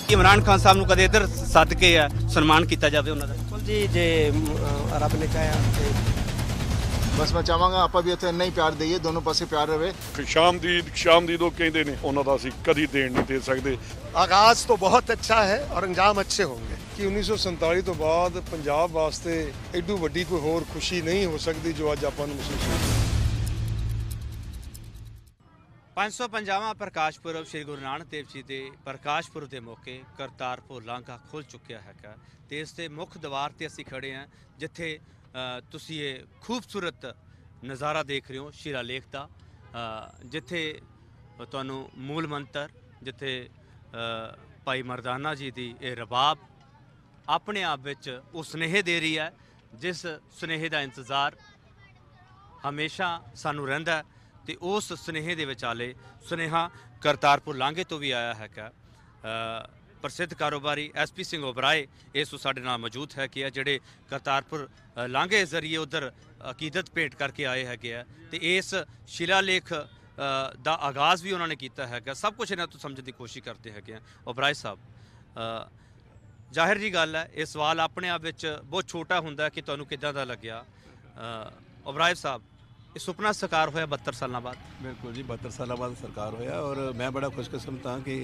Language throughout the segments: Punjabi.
कि इमरान खान साहब ਨੂੰ ਕਦੇ ਇੱਧਰ ਸੱਦ ਕੇ ਸਨਮਾਨ ਕੀਤਾ ਜਾਵੇ ਉਹਨਾਂ ਦਾ? ਬਿਲਕੁਲ ਜੀ, ਜੇ ਰੱਬ ਨੇ ਚਾਹਿਆ ਤੇ ਬਸ ਮੈਂ ਚਾਹਾਂਗਾ ਆਪਾਂ ਵੀ ਇੱਥੇ ਇੰਨਾ ਹੀ ਪਿਆਰ ਦਈਏ, ਦੋਨੋਂ ਪਾਸੇ ਪਿਆਰ ਰਹੇ। ਸ਼ਾਮਦੀਦ ਉਹ ਕਹਿੰਦੇ ਨੇ, ਉਹਨਾਂ ਦਾ ਅਸੀਂ ਕਦੀ ਦੇਣ ਨਹੀਂ ਦੇ ਸਕਦੇ। आगाज तो बहुत अच्छा है और अंजाम अच्छे होंगे कि 1947 ਤੋਂ ਬਾਅਦ ਪੰਜਾਬ ਵਾਸਤੇ ਐਡੂ ਵੱਡੀ ਕੋਈ ਹੋਰ ਖੁਸ਼ੀ ਨਹੀਂ ਹੋ ਸਕਦੀ ਜੋ ਅੱਜ ਆਪਾਂ ਨੂੰ ਮਹਿਸੂਸ ਹੋਈ। 550ਵਾਂ ਪ੍ਰਕਾਸ਼ ਪੁਰਬ ਸ਼੍ਰੀ ਗੁਰੂ ਨਾਨਕ ਦੇਵ ਜੀ ਦੇ ਪ੍ਰਕਾਸ਼ ਪੁਰਬ ਦੇ ਮੌਕੇ ਕਰਤਾਰਪੁਰ ਲਾਂਘਾ ਖੁੱਲ੍ਹ ਚੁੱਕਿਆ ਹੈਗਾ ਤੇ ਇਸ ਦੇ ਮੁੱਖ ਦੁਆਰ ਤੇ ਅਸੀਂ ਖੜੇ ਹਾਂ, ਜਿੱਥੇ ਤੁਸੀਂ ਇਹ ਖੂਬਸੂਰਤ ਨਜ਼ਾਰਾ ਦੇਖ ਰਹੇ ਹੋ ਸ਼ਿਲਾ ਲੇਖ ਦਾ, ਜਿੱਥੇ ਤੁਹਾਨੂੰ ਮੂਲ ਮੰਤਰ, ਜਿੱਥੇ ਭਾਈ ਮਰਦਾਨਾ ਜੀ ਦੀ ਇਹ ਰਬਾਬ ਆਪਣੇ ਆਪ ਵਿੱਚ ਉਹ ਸੁਨੇਹੇ ਦੇ ਰਹੀ ਹੈ, ਜਿਸ ਸੁਨੇਹੇ ਦਾ ਇੰਤਜ਼ਾਰ ਹਮੇਸ਼ਾ ਸਾਨੂੰ ਰਹਿੰਦਾ ਤੇ ਉਸ ਸੁਨੇਹੇ ਦੇ ਵਿਚਾਲੇ ਸੁਨੇਹਾ ਕਰਤਾਰਪੁਰ ਲਾਂਘੇ ਤੋਂ ਵੀ ਆਇਆ ਹੈਗਾ। ਪ੍ਰਸਿੱਧ ਕਾਰੋਬਾਰੀ SP ਸਿੰਘ ਓਬਰਾਏ ਇਸ ਸਾਡੇ ਨਾਲ ਮੌਜੂਦ ਹੈ ਕਿ ਜਿਹੜੇ ਕਰਤਾਰਪੁਰ ਲਾਂਘੇ ਜ਼ਰੀਏ ਉੱਧਰ ਅਕੀਦਤ ਭੇਟ ਕਰਕੇ ਆਏ ਹੈਗੇ ਆ ਤੇ ਇਸ ਸ਼ਿਲਾ ਲੇਖ ਦਾ ਆਗਾਜ਼ ਵੀ ਉਹਨਾਂ ਨੇ ਕੀਤਾ ਹੈਗਾ। ਸਭ ਕੁਝ ਇਹਨਾਂ ਤੋਂ ਸਮਝਣ ਦੀ ਕੋਸ਼ਿਸ਼ ਕਰਦੇ ਹੈਗੇ ਆ। ਓਬਰਾਏ ਸਾਹਿਬ, ਜ਼ਾਹਿਰ ਜੀ ਗੱਲ ਹੈ, ਇਹ ਸਵਾਲ ਆਪਣੇ ਆਪ ਵਿੱਚ ਬਹੁਤ ਛੋਟਾ ਹੁੰਦਾ ਕਿ ਤੁਹਾਨੂੰ ਕਿੱਦਾਂ ਦਾ ਲੱਗਿਆ। ਓਬਰਾਏ ਸਾਹਿਬ, ਇਹ ਸੁਪਨਾ ਸਾਕਾਰ ਹੋਇਆ 72 ਸਾਲਾਂ ਬਾਅਦ? ਬਿਲਕੁਲ ਜੀ, 72 ਸਾਲਾਂ ਬਾਅਦ ਸਰਕਾਰ ਹੋਇਆ ਔਰ ਮੈਂ ਬੜਾ ਖੁਸ਼ਕਿਸਮਤ ਹਾਂ ਕਿ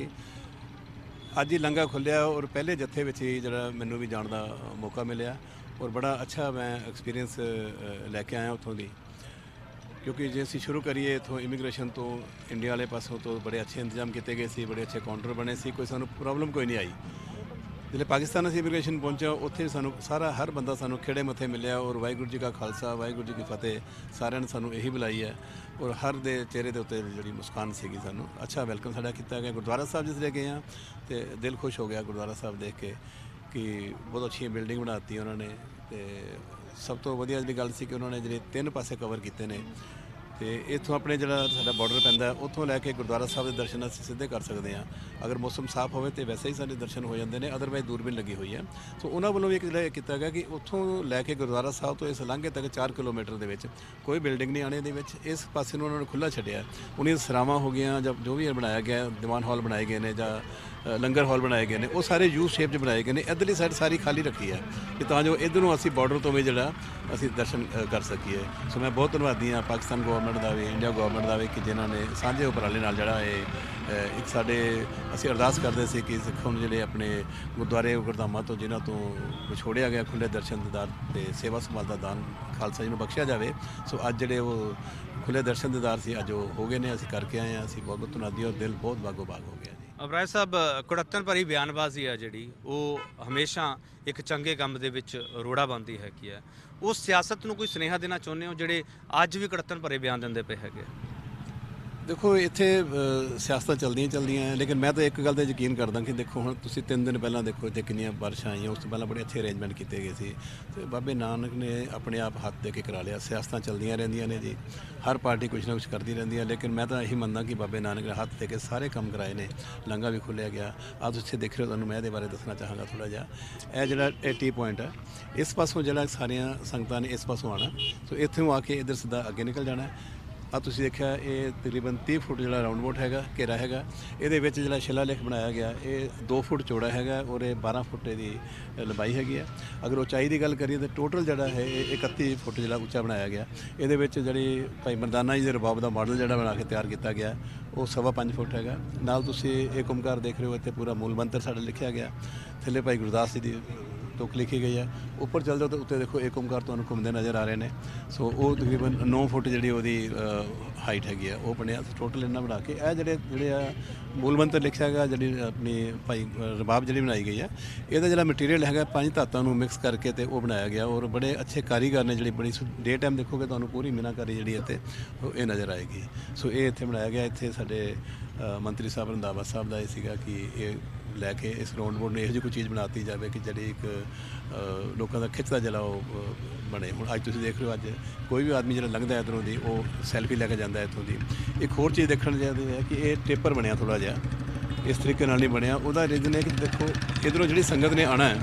ਅੱਜ ਹੀ ਲੰਘਾ ਖੁੱਲ੍ਹਿਆ ਔਰ ਪਹਿਲੇ ਜੱਥੇ ਵਿੱਚ ਹੀ ਜਿਹੜਾ ਮੈਨੂੰ ਵੀ ਜਾਣ ਦਾ ਮੌਕਾ ਮਿਲਿਆ ਔਰ ਬੜਾ ਅੱਛਾ ਮੈਂ ਐਕਸਪੀਰੀਅੰਸ ਲੈ ਕੇ ਆਇਆ ਉੱਥੋਂ ਦੀ, ਕਿਉਂਕਿ ਜੇ ਅਸੀਂ ਸ਼ੁਰੂ ਕਰੀਏ ਇੱਥੋਂ ਇਮੀਗ੍ਰੇਸ਼ਨ ਤੋਂ, ਇੰਡੀਆ ਵਾਲੇ ਪਾਸੋਂ ਤੋਂ ਬੜੇ ਅੱਛੇ ਇੰਤਜ਼ਾਮ ਕੀਤੇ ਗਏ ਸੀ, ਬੜੇ ਅੱਛੇ ਕਾਊਂਟਰ ਬਣੇ ਸੀ, ਕੋਈ ਸਾਨੂੰ ਪ੍ਰੋਬਲਮ ਕੋਈ ਨਹੀਂ ਆਈ। ਜਿਹੜੇ ਪਾਕਿਸਤਾਨ ਅਸੀਂ ਇਮੀਗ੍ਰੇਸ਼ਨ ਪਹੁੰਚਿਆ ਉੱਥੇ ਸਾਨੂੰ ਹਰ ਬੰਦਾ ਸਾਨੂੰ ਖਿੜੇ ਮੱਥੇ ਮਿਲਿਆ ਔਰ ਵਾਹਿਗੁਰੂ ਜੀ ਕਾ ਖਾਲਸਾ ਵਾਹਿਗੁਰੂ ਜੀ ਕੀ ਫਤਿਹ ਸਾਰਿਆਂ ਨੇ ਸਾਨੂੰ ਇਹੀ ਬੁਲਾਈ ਹੈ ਔਰ ਹਰ ਦੇ ਚਿਹਰੇ ਦੇ ਉੱਤੇ ਜਿਹੜੀ ਮੁਸਕਾਨ ਸੀਗੀ, ਸਾਨੂੰ ਅੱਛਾ ਵੈਲਕਮ ਸਾਡਾ ਕੀਤਾ ਗਿਆ। ਗੁਰਦੁਆਰਾ ਸਾਹਿਬ ਜਿਸ ਲੈ ਗਏ ਹਾਂ ਤੇ ਦਿਲ ਖੁਸ਼ ਹੋ ਗਿਆ ਗੁਰਦੁਆਰਾ ਸਾਹਿਬ ਦੇਖ ਕੇ ਕਿ ਬਹੁਤ ਅੱਛੀ ਬਿਲਡਿੰਗ ਬਣਾਤੀ ਉਹਨਾਂ ਨੇ ਤੇ ਸਭ ਤੋਂ ਵਧੀਆ ਜਿਹੜੀ ਗੱਲ ਸੀ ਕਿ ਉਹਨਾਂ ਨੇ ਜਿਹੜੇ 3 ਪਾਸੇ ਕਵਰ ਕੀਤੇ ਨੇ ਤੇ ਇੱਥੋਂ ਆਪਣੇ ਜਿਹੜਾ ਸਾਡਾ ਬਾਰਡਰ ਪੈਂਦਾ ਉੱਥੋਂ ਲੈ ਕੇ ਗੁਰਦੁਆਰਾ ਸਾਹਿਬ ਦੇ ਦਰਸ਼ਨ ਅਸੀਂ ਸਿੱਧੇ ਕਰ ਸਕਦੇ ਹਾਂ। ਅਗਰ ਮੌਸਮ ਸਾਫ਼ ਹੋਵੇ ਤਾਂ ਵੈਸੇ ਹੀ ਸਾਡੇ ਦਰਸ਼ਨ ਹੋ ਜਾਂਦੇ ਨੇ, ਅਦਰਵਾਈਜ਼ ਦੂਰਬੀਨ ਲੱਗੀ ਹੋਈ ਹੈ। ਸੋ ਉਹਨਾਂ ਵੱਲੋਂ ਵੀ ਇੱਕ ਕੀਤਾ ਗਿਆ ਕਿ ਉੱਥੋਂ ਲੈ ਕੇ ਗੁਰਦੁਆਰਾ ਸਾਹਿਬ ਤੋਂ ਇਸ ਲਾਂਘੇ ਤੱਕ 4 ਕਿਲੋਮੀਟਰ ਦੇ ਵਿੱਚ ਕੋਈ ਬਿਲਡਿੰਗ ਨਹੀਂ ਆਣੇ ਦੇ ਵਿੱਚ, ਇਸ ਪਾਸੇ ਨੂੰ ਉਹਨਾਂ ਨੇ ਖੁੱਲ੍ਹਾ ਛੱਡਿਆ। ਉਹਨੀਆਂ ਸਰਾਵਾਂ ਹੋ ਗਈਆਂ ਜਾਂ ਜੋ ਵੀ ਬਣਾਇਆ ਗਿਆ, ਦੀਵਾਨ ਹਾਲ ਬਣਾਏ ਗਏ ਨੇ ਜਾਂ ਲੰਗਰ ਹਾਲ ਬਣਾਏ ਗਏ ਨੇ, ਉਹ ਸਾਰੇ ਯੂ ਸ਼ੇਪ 'ਚ ਬਣਾਏ ਗਏ ਨੇ। ਇੱਧਰਲੀ ਸਾਈਡ ਸਾਰੀ ਖਾਲੀ ਰੱਖੀ ਹੈ ਕਿ ਤਾਂ ਜੋ ਇੱਧਰੋਂ ਅਸੀਂ ਬਾਰਡਰ ਤੋਂ ਵੀ ਜਿਹੜਾ ਅਸੀਂ ਦਰਸ਼ਨ ਕਰ ਸਕੀਏ। ਸੋ ਮੈਂ ਬਹੁਤ ਧੰਨਵਾਦੀ ਹਾਂ ਪਾਕਿਸਤਾਨ ਗੌਰਮੈਂਟ ਦਾ ਵੀ, ਇੰਡੀਆ ਗੌਰਮੈਂਟ ਦਾ ਵੀ ਕਿ ਜਿਨ੍ਹਾਂ ਨੇ ਸਾਂਝੇ ਉਪਰਾਲੇ ਨਾਲ ਜਿਹੜਾ ਇਹ ਇੱਕ ਸਾਡੇ ਅਸੀਂ ਅਰਦਾਸ ਕਰਦੇ ਸੀ ਕਿ ਸਿੱਖਾਂ ਨੂੰ ਜਿਹੜੇ ਆਪਣੇ ਗੁਰਦੁਆਰੇ ਗੁਰਧਾਮਾਂ ਤੋਂ ਜਿਨ੍ਹਾਂ ਤੋਂ ਵਿਛੋੜਿਆ ਗਿਆ ਖੁੱਲ੍ਹੇ ਦਰਸ਼ਨ ਦੀਦਾਰ ਤੇ ਸੇਵਾ ਸੰਭਾਲ ਦਾ ਦਾਨ ਖਾਲਸਾ ਜੀ ਨੂੰ ਬਖਸ਼ਿਆ ਜਾਵੇ। ਸੋ ਅੱਜ ਜਿਹੜੇ ਉਹ ਖੁੱਲ੍ਹੇ ਦਰਸ਼ਨ ਦੀਦਾਰ ਸੀ ਅੱਜ ਉਹ ਹੋ ਗਏ ਨੇ, ਅਸੀਂ ਕਰਕੇ ਆਏ ਹਾਂ। ਅਸੀਂ ਬਹੁਤ ਬਹੁਤ ਧੰਨਵਾਦੀ ਔਰ ਦਿਲ ਬਹੁਤ ਬਾਗੋ ਬਾਗ ਹੋ ਗਿਆ ਜੀ। ਓਬਰਾਏ ਸਾਹਿਬ, ਕੁੜੱਤਣ ਭਰੀ ਬਿਆਨਬਾਜ਼ੀ ਆ ਜਿਹੜੀ ਉਹ ਹਮੇਸ਼ਾ ਇੱਕ ਚੰਗੇ ਕੰਮ ਦੇ ਵਿੱਚ ਰੋੜਾ ਬਣਦੀ ਹੈਗੀ ਹੈ। ਉਸ ਸਿਆਸਤ ਨੂੰ ਕੋਈ ਸੁਨੇਹਾ ਦੇਣਾ ਚਾਹੁੰਦੇ ਹੋ ਜਿਹੜੇ ਅੱਜ ਵੀ ਕੁੜੱਤਣ ਭਰੇ ਬਿਆਨ ਦਿੰਦੇ ਪਏ ਹੈਗੇ? ਦੇਖੋ ਇੱਥੇ ਸਿਆਸਤਾਂ ਚੱਲਦੀਆਂ ਲੇਕਿਨ ਮੈਂ ਤਾਂ ਇੱਕ ਗੱਲ 'ਤੇ ਯਕੀਨ ਕਰਦਾ ਕਿ ਦੇਖੋ ਹੁਣ ਤੁਸੀਂ 3 ਦਿਨ ਪਹਿਲਾਂ ਦੇਖੋ ਇੱਥੇ ਕਿੰਨੀਆਂ ਬਾਰਿਸ਼ਾਂ ਆਈਆਂ, ਉਸ ਤੋਂ ਪਹਿਲਾਂ ਬੜੇ ਅੱਛੇ ਅਰੇਂਜਮੈਂਟ ਕੀਤੇ ਗਏ ਸੀ ਤੇ ਬਾਬੇ ਨਾਨਕ ਨੇ ਆਪਣੇ ਆਪ ਹੱਥ ਦੇ ਕੇ ਕਰਾ ਲਿਆ। ਸਿਆਸਤਾਂ ਚੱਲਦੀਆਂ ਰਹਿੰਦੀਆਂ ਨੇ ਜੀ, ਹਰ ਪਾਰਟੀ ਕੁਛ ਨਾ ਕੁਛ ਕਰਦੀ ਰਹਿੰਦੀ ਹੈ, ਲੇਕਿਨ ਮੈਂ ਤਾਂ ਇਹੀ ਮੰਨਦਾ ਕਿ ਬਾਬੇ ਨਾਨਕ ਨੇ ਹੱਥ ਦੇ ਕੇ ਸਾਰੇ ਕੰਮ ਕਰਾਏ ਨੇ। ਲੰਘਾ ਵੀ ਖੁੱਲ੍ਹਿਆ ਗਿਆ। ਆਹ ਤੁਸੀਂ ਦੇਖ ਰਹੇ ਹੋ, ਤੁਹਾਨੂੰ ਮੈਂ ਇਹਦੇ ਬਾਰੇ ਦੱਸਣਾ ਚਾਹਾਂਗਾ ਥੋੜ੍ਹਾ ਜਿਹਾ। ਇਹ ਜਿਹੜਾ ਟੀ ਪੁਆਇੰਟ ਹੈ, ਇਸ ਪਾਸੋਂ ਜਿਹੜਾ ਸਾਰੀਆਂ ਸੰਗਤਾਂ ਨੇ ਇਸ ਪਾਸੋਂ ਆਉਣਾ, ਸੋ ਇੱਥੋਂ ਆ ਕੇ ਇੱਧਰ ਸਿੱਧਾ ਅੱਗੇ ਨਿਕਲ ਜਾਣਾ। ਆ ਤੁਸੀਂ ਦੇਖਿਆ ਇਹ ਤਕਰੀਬਨ 30 ਫੁੱਟ ਜਿਹੜਾ ਰਾਊਂਡ ਬੋਟ ਹੈਗਾ, ਘੇਰਾ ਹੈਗਾ। ਇਹਦੇ ਵਿੱਚ ਜਿਹੜਾ ਸ਼ਿਲਾ ਲੇਖ ਬਣਾਇਆ ਗਿਆ ਇਹ 2 ਫੁੱਟ ਚੌੜਾ ਹੈਗਾ ਔਰ ਇਹ 12 ਫੁੱਟ ਦੀ ਲੰਬਾਈ ਹੈਗੀ ਹੈ। ਅਗਰ ਉਚਾਈ ਦੀ ਗੱਲ ਕਰੀਏ ਤਾਂ ਟੋਟਲ ਜਿਹੜਾ ਹੈ ਇਹ 31 ਫੁੱਟ ਜਿਹੜਾ ਉੱਚਾ ਬਣਾਇਆ ਗਿਆ। ਇਹਦੇ ਵਿੱਚ ਜਿਹੜੀ ਭਾਈ ਮਰਦਾਨਾ ਜੀ ਦੇ ਰਬਾਬ ਦਾ ਮਾਡਲ ਜਿਹੜਾ ਬਣਾ ਕੇ ਤਿਆਰ ਕੀਤਾ ਗਿਆ ਉਹ 5.25 ਫੁੱਟ ਹੈਗਾ। ਨਾਲ ਤੁਸੀਂ ਏਕ ਓਮਕਾਰ ਦੇਖ ਰਹੇ ਹੋ, ਇੱਥੇ ਪੂਰਾ ਮੂਲ ਮੰਤਰ ਸਾਡਾ ਲਿਖਿਆ ਗਿਆ। ਥੱਲੇ ਭਾਈ ਗੁਰਦਾਸ ਜੀ ਦੀ ਤੁਕ ਲਿਖੀ ਗਈ ਹੈ। ਉੱਪਰ ਚੱਲ ਜਾਓ ਤਾਂ ਉੱਤੇ ਦੇਖੋ ਏਕ ਓਮਕਾਰ ਤੁਹਾਨੂੰ ਘੁੰਮਦੇ ਨਜ਼ਰ ਆ ਰਹੇ ਨੇ। ਸੋ ਉਹ ਤਕਰੀਬਨ 9 ਫੁੱਟ ਜਿਹੜੀ ਉਹਦੀ ਹਾਈਟ ਹੈਗੀ ਆ ਉਹ ਬਣਿਆ। ਟੋਟਲ ਇੰਨਾ ਬਣਾ ਕੇ ਇਹ ਜਿਹੜੇ ਆ ਮੂਲ ਮੰਤਰ ਲਿਖਿਆ ਹੈਗਾ, ਜਿਹੜੀ ਆਪਣੀ ਭਾਈ ਰਬਾਬ ਜਿਹੜੀ ਬਣਾਈ ਗਈ ਹੈ, ਇਹਦਾ ਜਿਹੜਾ ਮਟੀਰੀਅਲ ਹੈਗਾ 5 ਧਾਤਾਂ ਨੂੰ ਮਿਕਸ ਕਰਕੇ ਤੇ ਉਹ ਬਣਾਇਆ ਗਿਆ ਔਰ ਬੜੇ ਅੱਛੇ ਕਾਰੀਗਰ ਨੇ। ਜਿਹੜੀ ਬੜੀ ਡੇ ਟਾਈਮ ਦੇਖੋਗੇ ਤੁਹਾਨੂੰ ਪੂਰੀ ਮੀਨਾਕਾਰੀ ਜਿਹੜੀ ਇੱਥੇ ਇਹ ਨਜ਼ਰ ਆਏਗੀ। ਸੋ ਇਹ ਇੱਥੇ ਬਣਾਇਆ ਗਿਆ। ਇੱਥੇ ਸਾਡੇ ਮੰਤਰੀ ਸਾਹਿਬ ਰੰਧਾਵਾ ਸਾਹਿਬ ਦਾ ਇਹ ਸੀਗਾ ਕਿ ਇਹ ਲੈ ਕੇ ਇਸ ਰਾਉਂਡ ਬੋਰਡ ਨੂੰ ਇਹੋ ਜਿਹੀ ਕੋਈ ਚੀਜ਼ ਬਣਾਤੀ ਜਾਵੇ ਕਿ ਜਿਹੜੀ ਇੱਕ ਲੋਕਾਂ ਦਾ ਖਿੱਚਦਾ ਜਿਹੜਾ ਉਹ ਬਣੇ। ਹੁਣ ਅੱਜ ਤੁਸੀਂ ਦੇਖ ਰਹੇ ਹੋ, ਅੱਜ ਕੋਈ ਵੀ ਆਦਮੀ ਜਿਹੜਾ ਲੰਘਦਾ ਇੱਧਰੋਂ ਦੀ ਉਹ ਸੈਲਫੀ ਲੈ ਕੇ ਜਾਂਦਾ ਇੱਥੋਂ ਦੀ। ਇੱਕ ਹੋਰ ਚੀਜ਼ ਦੇਖਣ ਚਾਹੀਦੀ ਹੈ ਕਿ ਇਹ ਟੇਪਰ ਬਣਿਆ ਥੋੜ੍ਹਾ ਜਿਹਾ, ਇਸ ਤਰੀਕੇ ਨਾਲ ਨਹੀਂ ਬਣਿਆ। ਉਹਦਾ ਰੀਜ਼ਨ ਹੈ ਕਿ ਦੇਖੋ ਇੱਧਰੋਂ ਜਿਹੜੀ ਸੰਗਤ ਨੇ ਆਉਣਾ ਹੈ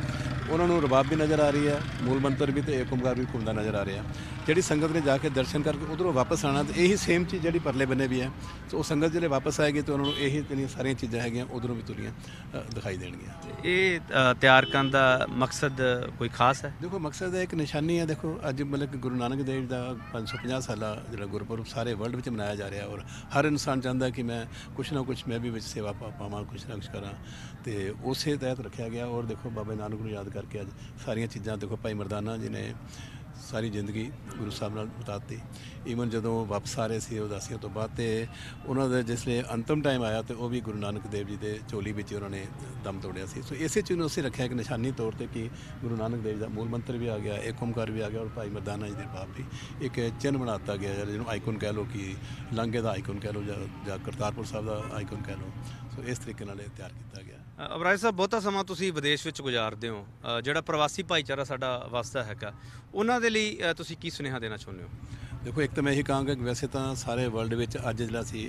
ਉਹਨਾਂ ਨੂੰ ਰਬਾਬ ਵੀ ਨਜ਼ਰ ਆ ਰਹੀ ਹੈ, ਮੂਲ ਮੰਤਰ ਵੀ ਤੇ ਏਕ ਓਮਕਾਰ ਵੀ ਘੁੰਮਦਾ ਨਜ਼ਰ ਆ ਰਿਹਾ। ਜਿਹੜੀ ਸੰਗਤ ਨੇ ਜਾ ਕੇ ਦਰਸ਼ਨ ਕਰਕੇ ਉਧਰੋਂ ਵਾਪਸ ਆਉਣਾ ਤੇ ਇਹੀ ਸੇਮ ਚੀਜ਼ ਜਿਹੜੀ ਪਰਲੇ ਬੰਨੇ ਵੀ ਹੈ। ਸੋ ਉਹ ਸੰਗਤ ਜਿਹੜੇ ਵਾਪਸ ਆਏਗੀ ਤੇ ਉਹਨਾਂ ਨੂੰ ਇਹੀ ਜਿਹੜੀਆਂ ਸਾਰੀਆਂ ਚੀਜ਼ਾਂ ਹੈਗੀਆਂ ਉਧਰੋਂ ਵੀ ਤੁਰੀਆਂ ਦਿਖਾਈ ਦੇਣਗੀਆਂ। ਇਹ ਤਿਆਰ ਕਰਨ ਦਾ ਮਕਸਦ ਕੋਈ ਖਾਸ ਹੈ? ਦੇਖੋ ਮਕਸਦ ਹੈ, ਇੱਕ ਨਿਸ਼ਾਨੀ ਹੈ। ਦੇਖੋ ਅੱਜ ਮਤਲਬ ਕਿ ਗੁਰੂ ਨਾਨਕ ਦੇਵ ਦਾ 550 ਸਾਲਾ ਜਿਹੜਾ ਗੁਰਪੁਰਬ ਸਾਰੇ ਵਰਲਡ ਵਿੱਚ ਮਨਾਇਆ ਜਾ ਰਿਹਾ, ਔਰ ਹਰ ਇਨਸਾਨ ਚਾਹੁੰਦਾ ਕਿ ਮੈਂ ਕੁਛ ਨਾ ਕੁਛ ਮੈਂ ਵੀ ਵਿੱਚ ਸੇਵਾ ਪਾਵਾਂ, ਕੁਛ ਨਾ ਕੁਛ ਕਰਾਂ, ਤੇ ਉਸੇ ਤਹਿਤ ਰੱਖਿਆ ਗਿਆ। ਔਰ ਦੇਖੋ ਬਾਬਾ ਨਾਨਕ ਨੂੰ ਯਾਦ ਕਰਕੇ ਅੱਜ ਸਾਰੀਆਂ ਚੀਜ਼ਾਂ, ਦੇਖੋ ਭਾਈ ਮਰਦਾਨਾ ਜੀ ਨੇ ਸਾਰੀ ਜ਼ਿੰਦਗੀ ਗੁਰੂ ਸਾਹਿਬ ਨਾਲ ਬਿਤਾਤੀ। ਈਵਨ ਜਦੋਂ ਵਾਪਸ ਆ ਰਹੇ ਸੀ ਉਦਾਸੀਆਂ ਤੋਂ ਬਾਅਦ, ਤੇ ਉਹਨਾਂ ਦਾ ਜਿਸਲੇ ਅੰਤਮ ਟਾਈਮ ਆਇਆ ਤੇ ਉਹ ਵੀ ਗੁਰੂ ਨਾਨਕ ਦੇਵ ਜੀ ਦੇ ਝੋਲੀ ਵਿੱਚ ਉਹਨਾਂ ਨੇ ਦਮ ਤੋੜਿਆ ਸੀ। ਸੋ ਇਸੇ ਚੀਜ਼ ਨੂੰ ਅਸੀਂ ਰੱਖਿਆ ਇੱਕ ਨਿਸ਼ਾਨੀ ਤੌਰ ਤੇ ਕਿ ਗੁਰੂ ਨਾਨਕ ਦੇਵ ਦਾ ਮੂਲ ਮੰਤਰ ਵੀ ਆ ਗਿਆ, ਏਕ ਓਮਕਾਰ ਵੀ ਆ ਗਿਆ, ਔਰ ਭਾਈ ਮਰਦਾਨਾ ਜੀ ਦੇ ਬਾਪ ਵੀ ਇੱਕ ਚਿੰਨ੍ਹ ਬਣਾ ਦਿੱਤਾ ਗਿਆ, ਜਿਹਨੂੰ ਆਈਕਨ ਕਹਿ ਲਓ, ਕਿ ਲਾਂਘੇ ਦਾ ਆਈਕਨ ਕਹਿ ਲਓ ਜਾਂ ਕਰਤਾਰਪੁਰ ਸਾਹਿਬ ਦਾ ਆਈਕਨ ਕਹਿ ਲਓ। ਸੋ ਇਸ ਤਰੀਕੇ ਨਾਲ ਇਹ ਤਿਆਰ ਕੀਤਾ ਗਿਆ। ਅਬਰਾਜ ਸਾਹਿਬ, ਬਹੁਤਾ ਸਮਾਂ ਤੁਸੀਂ ਵਿਦੇਸ਼ ਵਿੱਚ ਗੁਜ਼ਾਰਦੇ ਹੋ, ਜਿਹੜਾ ਪ੍ਰਵਾਸੀ ਭਾਈਚਾਰਾ ਸਾਡਾ ਵਸਦਾ ਹੈਗਾ, ਉਹਨਾਂ ਦੇ ਲਈ ਤੁਸੀਂ ਕੀ ਸੁਨੇਹਾ ਦੇਣਾ ਚਾਹੁੰਦੇ ਹੋ? ਦੇਖੋ ਇੱਕ ਤਾਂ ਮੈਂ ਇਹੀ ਕਹਾਂਗਾ ਕਿ ਵੈਸੇ ਤਾਂ ਸਾਰੇ ਵਰਲਡ ਵਿੱਚ ਅੱਜ ਜਿਹੜਾ ਸੀ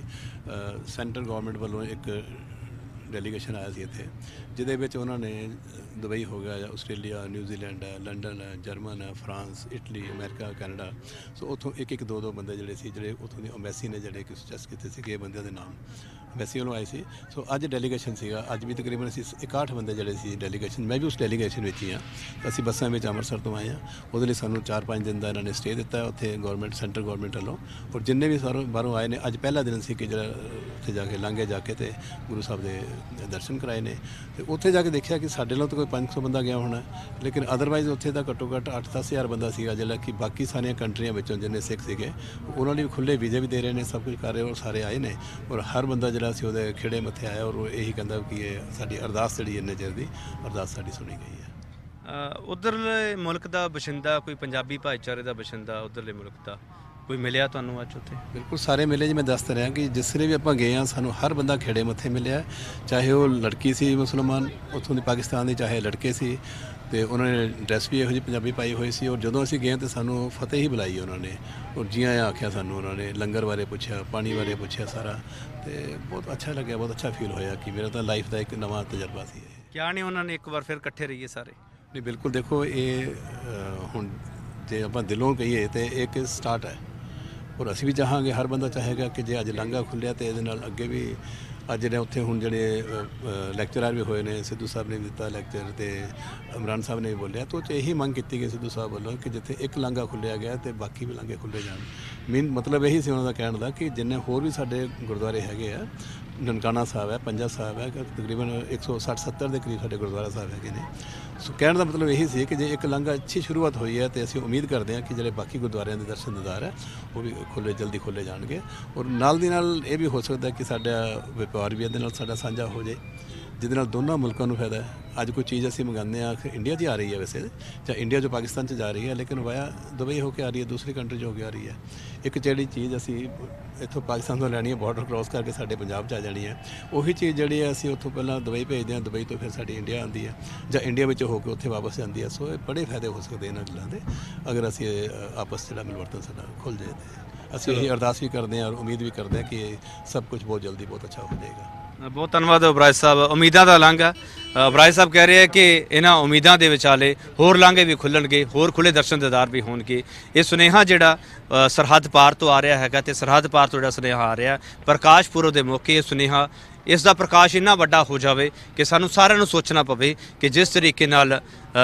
ਸੈਂਟਰਲ ਗਵਰਨਮੈਂਟ ਵੱਲੋਂ ਇੱਕ ਡੈਲੀਗੇਸ਼ਨ ਆਇਆ ਸੀ ਇੱਥੇ, ਜਿਹਦੇ ਵਿੱਚ ਉਹਨਾਂ ਨੇ ਦੁਬਈ ਹੋ ਗਿਆ, ਆਸਟ੍ਰੇਲੀਆ, ਨਿਊਜ਼ੀਲੈਂਡ ਹੈ, ਲੰਡਨ ਹੈ, ਜਰਮਨ ਹੈ, ਫਰਾਂਸ, ਇਟਲੀ, ਅਮਰੀਕਾ, ਕੈਨੇਡਾ, ਸੋ ਉੱਥੋਂ ਇੱਕ ਦੋ ਬੰਦੇ ਜਿਹੜੇ ਸੀ, ਜਿਹੜੇ ਉੱਥੋਂ ਦੀ ਅੰਬੈਸੀ ਨੇ ਜਿਹੜੇ ਕਿ ਸੁਜੈਸਟ ਕੀਤੇ ਸੀ ਕਿ ਬੰਦਿਆਂ ਦੇ ਨਾਮ ਅੰਬੈਸੀ ਵੱਲੋਂ ਆਏ ਸੀ। ਸੋ ਅੱਜ ਡੈਲੀਗੇਸ਼ਨ ਸੀਗਾ, ਅੱਜ ਵੀ ਤਕਰੀਬਨ ਅਸੀਂ 61 ਬੰਦੇ ਜਿਹੜੇ ਸੀ ਡੈਲੀਗੇਸ਼ਨ, ਮੈਂ ਵੀ ਉਸ ਡੈਲੀਗੇਸ਼ਨ ਵਿੱਚ ਹੀ ਹਾਂ। ਅਸੀਂ ਬੱਸਾਂ ਵਿੱਚ ਅੰਮ੍ਰਿਤਸਰ ਤੋਂ ਆਏ ਹਾਂ, ਉਹਦੇ ਲਈ ਸਾਨੂੰ 4-5 ਦਿਨ ਦਾ ਇਹਨਾਂ ਨੇ ਸਟੇ ਦਿੱਤਾ ਉੱਥੇ ਗਵਰਨਮੈਂਟ, ਸੈਂਟਰ ਗਵਰਨਮੈਂਟ ਵੱਲੋਂ। ਔਰ ਜਿੰਨੇ ਵੀ ਸਾਰੇ ਬਾਹਰੋਂ ਆਏ ਨੇ, ਅੱਜ ਪਹਿਲਾ ਦਿਨ ਸੀ ਕਿ ਜਿਹੜਾ ਉੱਥੇ ਜਾ ਕੇ ਲਾਂਘੇ ਜਾ ਕੇ ਤੇ ਗੁਰੂ ਸਾਹਿਬ ਦੇ ਦਰਸ਼ਨ ਕਰਾਏ ਨੇ। ਤੇ ਉੱਥੇ ਜਾ ਕੇ ਦੇਖਿਆ ਕਿ ਸਾਡੇ ਨਾਲ ਤਾਂ ਕੋਈ 500 ਬੰਦਾ ਗਿਆ ਹੋਣਾ, ਲੇਕਿਨ ਅਦਰਵਾਈਜ਼ ਉੱਥੇ ਤਾਂ ਘੱਟੋ ਘੱਟ 8-10 ਹਜ਼ਾਰ ਬੰਦਾ ਸੀਗਾ, ਜਿਹੜਾ ਕਿ ਬਾਕੀ ਸਾਰੀਆਂ ਕੰਟਰੀਆਂ ਵਿੱਚੋਂ ਜਿੰਨੇ ਸਿੱਖ ਸੀਗੇ ਉਹਨਾਂ ਲਈ ਖੁੱਲ੍ਹੇ ਵੀਜ਼ੇ ਵੀ ਦੇ ਰਹੇ ਨੇ, ਸਭ ਕੁਝ ਕਰ ਰਹੇ, ਔਰ ਸਾਰੇ ਆਏ ਨੇ। ਔਰ ਹਰ ਬੰਦਾ ਜਿਹੜਾ ਸੀ ਉਹਦੇ ਖਿੜੇ ਮੱਥੇ ਆਇਆ, ਔਰ ਉਹ ਇਹੀ ਕਹਿੰਦਾ ਕਿ ਇਹ ਸਾਡੀ ਅਰਦਾਸ ਜਿਹੜੀ ਇੰਨੇ ਚਿਰ ਦੀ ਅਰਦਾਸ ਸਾਡੀ ਸੁਣੀ ਗਈ ਹੈ। ਉੱਧਰਲੇ ਮੁਲਕ ਦਾ ਬਸ਼ਿੰਦਾ, ਕੋਈ ਪੰਜਾਬੀ ਭਾਈਚਾਰੇ ਦਾ ਬਸ਼ਿੰਦਾ ਉੱਧਰਲੇ ਮੁਲਕ ਦਾ ਕੋਈ ਮਿਲਿਆ ਤੁਹਾਨੂੰ ਅੱਜ ਉੱਥੇ? ਬਿਲਕੁਲ ਸਾਰੇ ਮਿਲੇ ਜੀ। ਮੈਂ ਦੱਸਦਾ ਰਿਹਾ ਕਿ ਜਿਸ ਵੇਲੇ ਵੀ ਆਪਾਂ ਗਏ ਹਾਂ ਸਾਨੂੰ ਹਰ ਬੰਦਾ ਖੇੜੇ ਮੱਥੇ ਮਿਲਿਆ, ਚਾਹੇ ਉਹ ਲੜਕੀ ਸੀ ਮੁਸਲਮਾਨ ਉੱਥੋਂ ਦੀ ਪਾਕਿਸਤਾਨ ਦੀ, ਚਾਹੇ ਲੜਕੇ ਸੀ, ਤੇ ਉਹਨਾਂ ਨੇ ਡਰੈਸ ਵੀ ਇਹੋ ਜਿਹੀ ਪੰਜਾਬੀ ਪਾਈ ਹੋਈ ਸੀ। ਔਰ ਜਦੋਂ ਅਸੀਂ ਗਏ ਤਾਂ ਸਾਨੂੰ ਫਤਿਹ ਹੀ ਬੁਲਾਈ ਉਹਨਾਂ ਨੇ, ਔਰ ਜੀ ਆਇਆਂ ਆਖਿਆ ਸਾਨੂੰ ਉਹਨਾਂ ਨੇ, ਲੰਗਰ ਬਾਰੇ ਪੁੱਛਿਆ, ਪਾਣੀ ਬਾਰੇ ਪੁੱਛਿਆ ਸਾਰਾ, ਤੇ ਬਹੁਤ ਅੱਛਾ ਲੱਗਿਆ, ਬਹੁਤ ਅੱਛਾ ਫੀਲ ਹੋਇਆ ਕਿ ਮੇਰਾ ਤਾਂ ਲਾਈਫ ਦਾ ਇੱਕ ਨਵਾਂ ਤਜਰਬਾ ਸੀ ਇਹ। ਕਿਆ ਨਹੀਂ ਉਹਨਾਂ ਨੇ ਇੱਕ ਵਾਰ ਫਿਰ ਇਕੱਠੇ ਰਹੀਏ ਸਾਰੇ? ਨਹੀਂ ਬਿਲਕੁਲ, ਦੇਖੋ ਇਹ ਹੁਣ ਜੇ ਆਪਾਂ ਦਿਲੋਂ ਕਹੀਏ ਤਾਂ ਇੱਕ ਸਟਾਰਟ ਹੈ, ਔਰ ਅਸੀਂ ਵੀ ਚਾਹਾਂਗੇ, ਹਰ ਬੰਦਾ ਚਾਹੇਗਾ ਕਿ ਜੇ ਅੱਜ ਲਾਂਘਾ ਖੁੱਲ੍ਹਿਆ ਤੇ ਇਹਦੇ ਨਾਲ ਅੱਗੇ ਵੀ ਅੱਜ ਜਿਹੜੇ ਉੱਥੇ ਹੁਣ ਜਿਹੜੇ ਲੈਕਚਰਰ ਵੀ ਹੋਏ ਨੇ, ਸਿੱਧੂ ਸਾਹਿਬ ਨੇ ਵੀ ਦਿੱਤਾ ਲੈਕਚਰ ਤੇ ਇਮਰਾਨ ਸਾਹਿਬ ਨੇ ਵੀ ਬੋਲਿਆ, ਤਾਂ ਉਹ 'ਚ ਇਹੀ ਮੰਗ ਕੀਤੀ ਗਈ ਸਿੱਧੂ ਸਾਹਿਬ ਵੱਲੋਂ ਕਿ ਜਿੱਥੇ ਇੱਕ ਲਾਂਘਾ ਖੁੱਲ੍ਹਿਆ ਗਿਆ ਤੇ ਬਾਕੀ ਵੀ ਲਾਂਘੇ ਖੁੱਲ੍ਹੇ ਜਾਣ। ਮਤਲਬ ਇਹੀ ਸੀ ਉਹਨਾਂ ਦਾ ਕਹਿਣ ਦਾ ਕਿ ਜਿੰਨੇ ਹੋਰ ਵੀ ਸਾਡੇ ਗੁਰਦੁਆਰੇ ਹੈਗੇ ਆ, ਨਨਕਾਣਾ ਸਾਹਿਬ ਹੈ, ਪੰਜਾ ਸਾਹਿਬ ਹੈ, ਤਕਰੀਬਨ 160-70 ਦੇ ਕਰੀਬ ਸਾਡੇ ਗੁਰਦੁਆਰਾ ਸਾਹਿਬ ਹੈਗੇ ਨੇ। ਸੋ ਕਹਿਣ ਦਾ ਮਤਲਬ ਇਹੀ ਸੀ ਕਿ ਜੇ ਇੱਕ ਲਾਂਘਾ ਅੱਛੀ ਸ਼ੁਰੂਆਤ ਹੋਈ ਹੈ ਤੇ ਅਸੀਂ ਉਮੀਦ ਕਰਦੇ ਹਾਂ ਕਿ ਜਿਹੜੇ ਬਾਕੀ ਗੁਰਦੁਆਰਿਆਂ ਦੇ ਦਰਸ਼ਨ ਦੀਦਾਰ ਹੈ ਉਹ ਵੀ ਜਲਦੀ ਖੁੱਲ੍ਹੇ ਜਾਣਗੇ। ਔਰ ਨਾਲ ਦੀ ਨਾਲ ਇਹ ਵੀ ਹੋ ਸਕਦਾ ਕਿ ਸਾਡਾ ਵਪਾਰ ਵੀ ਇਹਦੇ ਨਾਲ ਸਾਡਾ ਸਾਂਝਾ ਹੋ ਜਾਏ, ਜਿਹਦੇ ਨਾਲ ਦੋਨਾਂ ਮੁਲਕਾਂ ਨੂੰ ਫਾਇਦਾ ਹੈ। ਅੱਜ ਕੋਈ ਚੀਜ਼ ਅਸੀਂ ਮੰਗਾਉਂਦੇ ਹਾਂ ਇੰਡੀਆ 'ਚ ਹੀ ਆ ਰਹੀ ਹੈ, ਵੈਸੇ ਜਾਂ ਇੰਡੀਆ 'ਚੋਂ ਪਾਕਿਸਤਾਨ 'ਚ ਜਾ ਰਹੀ ਹੈ, ਲੇਕਿਨ ਵਾਇਆ ਦੁਬਈ ਹੋ ਕੇ ਆ ਰਹੀ ਹੈ, ਦੂਸਰੀ ਕੰਟਰੀ 'ਚ ਹੋ ਕੇ ਆ ਰਹੀ ਹੈ। ਇੱਕ ਜਿਹੜੀ ਚੀਜ਼ ਅਸੀਂ ਇੱਥੋਂ ਪਾਕਿਸਤਾਨ ਤੋਂ ਲੈਣੀ ਹੈ, ਬਾਰਡਰ ਕ੍ਰੋਸ ਕਰਕੇ ਸਾਡੇ ਪੰਜਾਬ 'ਚ ਆ ਜਾਣੀ ਹੈ, ਉਹੀ ਚੀਜ਼ ਜਿਹੜੀ ਹੈ ਅਸੀਂ ਉੱਥੋਂ ਪਹਿਲਾਂ ਦੁਬਈ ਭੇਜਦੇ ਹਾਂ, ਦੁਬਈ ਤੋਂ ਫਿਰ ਸਾਡੀ ਇੰਡੀਆ ਆਉਂਦੀ ਹੈ, ਜਾਂ ਇੰਡੀਆ ਵਿੱਚ ਹੋ ਕੇ ਉੱਥੇ ਵਾਪਸ ਜਾਂਦੀ ਹੈ। ਸੋ ਇਹ ਬੜੇ ਫਾਇਦੇ ਹੋ ਸਕਦੇ ਇਹਨਾਂ ਗੱਲਾਂ ਦੇ, ਅਗਰ ਅਸੀਂ ਆਪਸ ਜਿਹੜਾ ਮਿਲਵਰਤਨ ਸਾਡਾ ਖੁੱਲ੍ਹ ਜਾਏ। ਤੇ ਅਸੀਂ ਇਹੀ ਅਰਦਾਸ ਵੀ ਕਰਦੇ ਹਾਂ ਔਰ ਉਮੀਦ ਵੀ ਕਰਦੇ ਹਾਂ ਕਿ ਇਹ ਸਭ ਕੁਝ ਬਹੁਤ ਜਲਦੀ ਬਹੁਤ ਅੱਛਾ ਹੋ ਜਾਏਗਾ। ਬਹੁਤ ਧੰਨਵਾਦ ਅਬਰਾਜ ਸਾਹਿਬ। ਉਮੀਦਾਂ ਦਾ ਲਾਂਘਾ, ਅਬਰਾਜ ਸਾਹਿਬ ਕਹਿ ਰਹੇ ਆ ਕਿ ਇਹਨਾਂ ਉਮੀਦਾਂ ਦੇ ਵਿਚਾਲੇ ਹੋਰ ਲਾਂਘੇ ਵੀ ਖੁੱਲਣਗੇ, ਹੋਰ ਖੁੱਲੇ ਦਰਸ਼ਨ ਦੀਦਾਰ ਵੀ ਹੋਣਗੇ। ਇਹ ਸੁਨੇਹਾ ਜਿਹੜਾ ਸਰਹੱਦ ਪਾਰ ਤੋਂ ਆ ਰਿਹਾ ਹੈਗਾ, ਤੇ ਸਰਹੱਦ ਪਾਰ ਤੋਂ ਜਿਹੜਾ ਸੁਨੇਹਾ ਆ ਰਿਹਾ ਪ੍ਰਕਾਸ਼ ਪੁਰਬ ਦੇ ਮੌਕੇ, ਇਹ ਸੁਨੇਹਾ ਇਸ ਦਾ ਪ੍ਰਕਾਸ਼ ਇੰਨਾ ਵੱਡਾ ਹੋ ਜਾਵੇ ਕਿ ਸਾਨੂੰ ਸਾਰਿਆਂ ਨੂੰ ਸੋਚਣਾ ਪਵੇ ਕਿ ਜਿਸ ਤਰੀਕੇ ਨਾਲ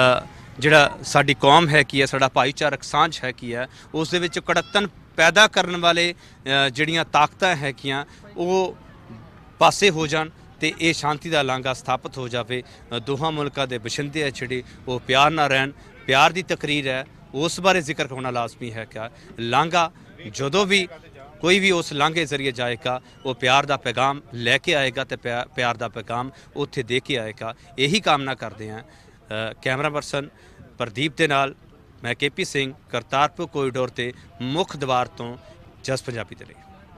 ਜਿਹੜਾ ਸਾਡੀ ਕੌਮ ਹੈ ਕੀ ਹੈ, ਸਾਡਾ ਭਾਈਚਾਰਕ ਸਾਂਝ ਹੈ ਕੀ ਹੈ, ਉਸ ਦੇ ਵਿੱਚ ਕੜੱਤਨ ਪੈਦਾ ਕਰਨ ਵਾਲੇ ਜਿਹੜੀਆਂ ਤਾਕਤਾਂ ਹੈਗੀਆਂ ਉਹ ਪਾਸੇ ਹੋ ਜਾਣ ਤੇ ਇਹ ਸ਼ਾਂਤੀ ਦਾ ਲਾਂਘਾ ਸਥਾਪਿਤ ਹੋ ਜਾਵੇ। ਦੋਹਾਂ ਮੁਲਕਾਂ ਦੇ ਬਸ਼ਿੰਦੇ ਆ ਜਿਹੜੇ ਉਹ ਪਿਆਰ ਨਾਲ ਰਹਿਣ, ਪਿਆਰ ਦੀ ਤਕਰੀਰ ਹੈ, ਉਸ ਬਾਰੇ ਜ਼ਿਕਰ ਹੋਣਾ ਲਾਜ਼ਮੀ ਹੈ ਕਿ ਲਾਂਘਾ ਜਦੋਂ ਵੀ ਕੋਈ ਵੀ ਉਸ ਲਾਂਘੇ ਜ਼ਰੀਏ ਜਾਏਗਾ ਉਹ ਪਿਆਰ ਦਾ ਪੈਗਾਮ ਲੈ ਕੇ ਆਏਗਾ ਤੇ ਪਿਆਰ ਦਾ ਪੈਗਾਮ ਉੱਥੇ ਦੇ ਕੇ ਆਏਗਾ। ਇਹੀ ਕਾਮਨਾ ਕਰਦੇ ਹਾਂ। ਕੈਮਰਾ ਪਰਸਨ ਪ੍ਰਦੀਪ ਦੇ ਨਾਲ ਮੈਂ KP ਸਿੰਘ, ਕਰਤਾਰਪੁਰ ਕੋਰੀਡੋਰ ਤੇ ਮੁੱਖ ਦਵਾਰ ਤੋਂ ਜਸ ਪੰਜਾਬੀ ਦੇ ਲਈ।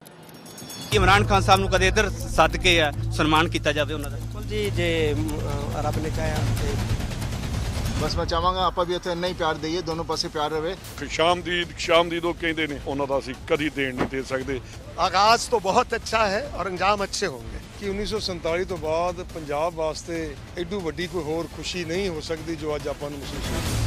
ਇਮਰਾਨ ਖਾਨ ਸਾਹਿਬ ਨੂੰ ਕਦੇ ਇੱਧਰ ਸੱਦ ਕੇ ਸਨਮਾਨ ਕੀਤਾ ਜਾਵੇ ਉਹਨਾਂ ਦਾ? बिल्कुल जी, जे रब ने चाहा ते ਬਸ ਮੈਂ ਚਾਹਾਂਗਾ ਆਪਾਂ ਵੀ ਇੱਥੇ ਨਹੀਂ ਪਿਆਰ ਦਈਏ, ਦੋਨੋਂ ਪਾਸੇ ਪਿਆਰ ਰਵੇ। ਸ਼ਾਮਦੀਦ ਉਹ ਕਹਿੰਦੇ ਨੇ, ਉਹਨਾਂ ਦਾ ਅਸੀਂ ਕਦੀ ਦੇਣ ਨਹੀਂ ਦੇ ਸਕਦੇ। आगाज तो बहुत अच्छा है और अंजाम अच्छे होंगे कि 1947 ਤੋਂ ਬਾਅਦ ਪੰਜਾਬ ਵਾਸਤੇ ਐਡੂ ਵੱਡੀ ਕੋਈ ਹੋਰ ਖੁਸ਼ੀ ਨਹੀਂ ਹੋ ਸਕਦੀ ਜੋ ਅੱਜ ਆਪਾਂ ਨੂੰ ਮਹਿਸੂਸ ਹੋਈ।